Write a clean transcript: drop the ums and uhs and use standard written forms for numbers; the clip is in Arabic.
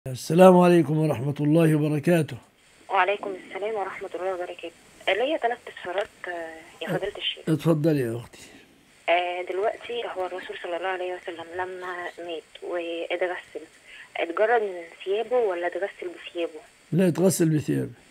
السلام عليكم ورحمة الله وبركاته. وعليكم السلام ورحمة الله وبركاته. ليا 3 استفسارات يا فضيلة الشيخ. اتفضلي يا أختي. دلوقتي هو الرسول صلى الله عليه وسلم لما مات واتغسل، اتجرد من ثيابه ولا اتغسل بثيابه؟ لا، يتغسل بثياب.